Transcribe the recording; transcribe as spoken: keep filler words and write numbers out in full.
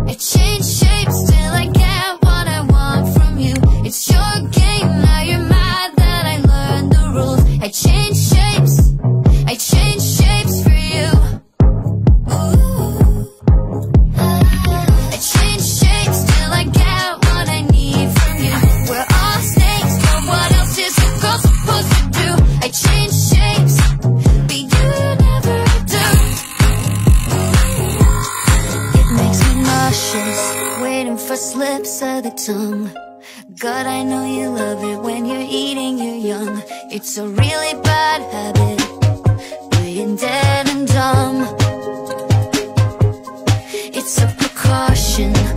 I change shapes till I get what I want from you. It's your game, now you're mad that I learned the rules. I change shapes, I change shapes for you. Ooh. I change shapes till I get what I need from you. We're all snakes, but what else is a girl supposed to do? I change shapes, but you never do. It makes me nauseous, waiting for slips of the tongue. God, I know you love it when you're eating your young. It's a really bad habit, playing dead and dumb. It's a precaution.